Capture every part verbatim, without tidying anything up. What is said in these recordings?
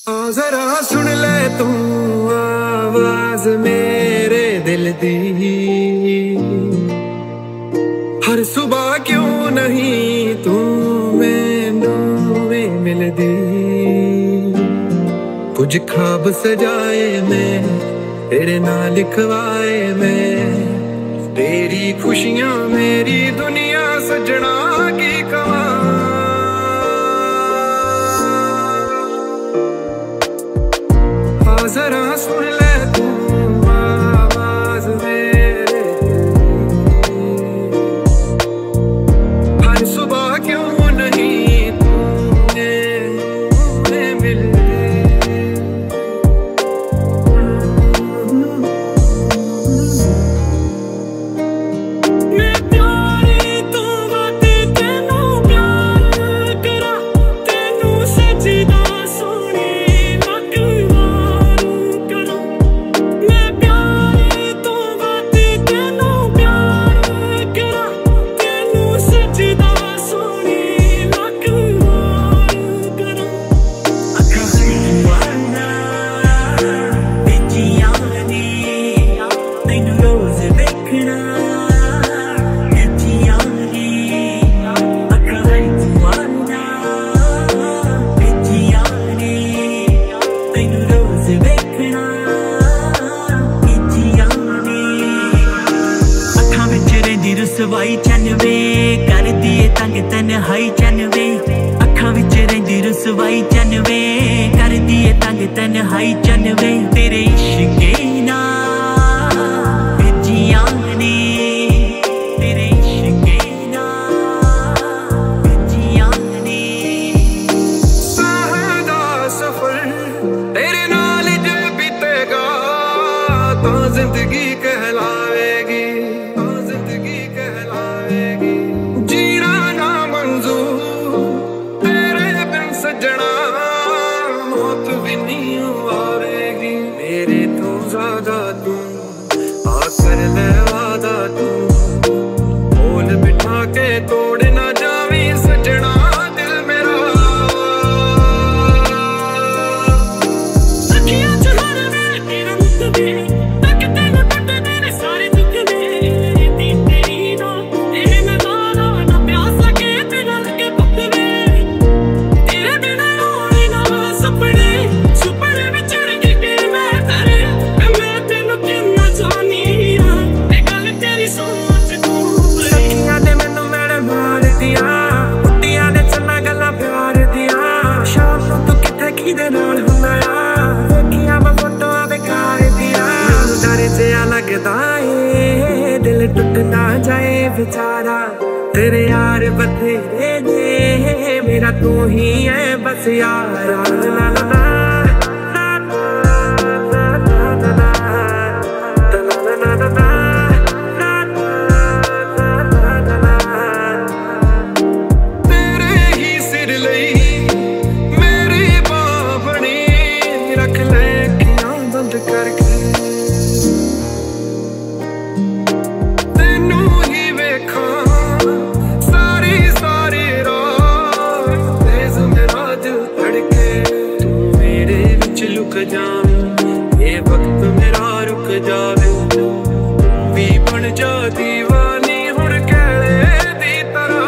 आ जरा सुन ले तू आवाज मेरे दिल दी, हर सुबह क्यों नहीं तू मैनू मिलदी। कुछ ख्वाब सजाए मैं तेरे नाल लिखवाए मैं, तेरी खुशियां मेरी दुनिया सजना की कमां। जरा सुन ले तू आवाज मेरे, हर सुबह क्यों नहीं तूने मिल दे। मैं प्यारे तू बात तेनू प्यार करा, तेनू सजदा सोने रसवाई चनवे कर दिए तंग तन्हाई चनवे, अखा विच रहिंदी रसवाई चनवे कर दिए तंग तन्हाई चनवे। तेरे इश्के नाल भेजियां ने, तेरे इश्के नाल भेजियां ने। सादा सफर तेरे नाल जे बीतेगा तो जिंदगी कहलावेगी, मौत भी नहीं आवेगी। मेरे तो ज्यादा तू आकर ले वादा, तू बोल बिठा के तोड़ ना जावी सजना दिल मेरा। अखियां च हर वेले तेरा मुख वे, तक तेनू टुट तेरे सारे दुख वे। तेरी ना तेरे मैं वादा ना प्यास लगे तेरा लगे भुख वे। तेरे बिना सपने सुपने में चढ़ के मैं तेरे, मैं तेनू किन्ना जानी हां, ते गल तेरी सोच तू। सखियां ने मैनू मेरे मार दिया, कुट्टियां ने चन्ना गल्लां प्यार दिया। शाम नूं तू किथे किदे नाल हुंदा आ, वेखियां मैं फोटोआं बेकार दिया। मैनू डर जिहा लगदा ए दिल टुट ना जाए बेचारा। तेरे यार बथेरे ने मेरा तू ही है बस यारा। ला ला ला तेरे ही सिर लई मेरी बाह बनी, रख ले अखियां बंद करके तेनू ही वेखा सारी सारी रात। तेज मेरा दिल धड़के तू मेरे विच लुक जावे, ये वक्त मेरा रुक जावे। तू भी बन जा दीवानी हुण कहले दी तरह।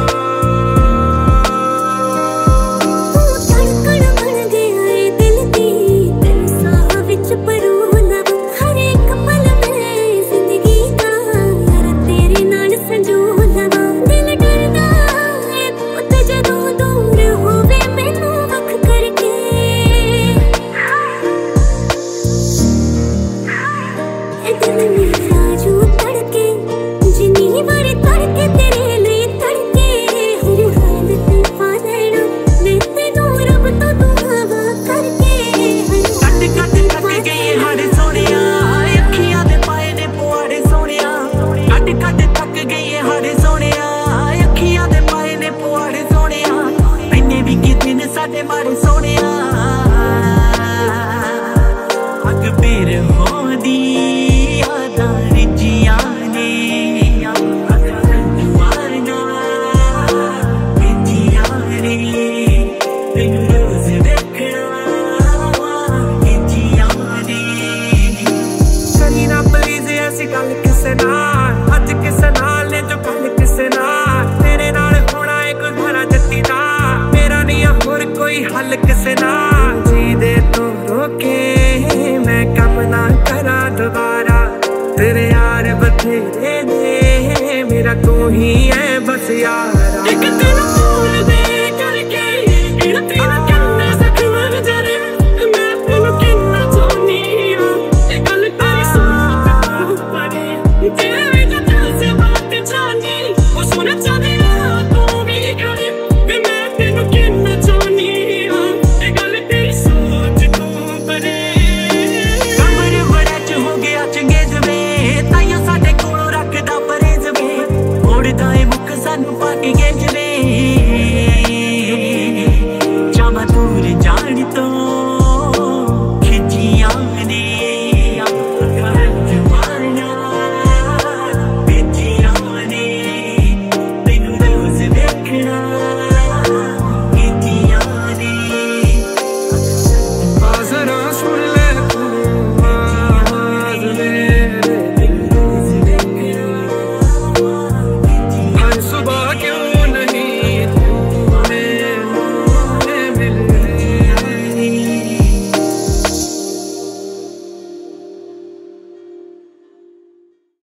धड़कन बन गया ए दिल दी, तेरे साह विच परू ना हर एक पल में जिंदगी दा यार तेरे नाल संजो लवा। दिल डरदा है पुत जदों दूर होवे मैनू वख करके। ए दिल मेरा जो तड़के जिन्नी बारी तड़के तेरे लिए तड़के। हर हालत पा लेना मैं तेनू रब तो दुआ करके। कट कट थक गए हड़ सोनिया, अखियां दे पाए ने पुआड़े सोनिया। कट कट थक गए हड़ सोनिया, अखियां दे पाए ने पुआड़े सोनिया। इन्ने भी किते ने साडे मारे सोनिया, अग बेर होंदी यादां रिजियां ने। भेजियां ने तेनू रोज देखना बार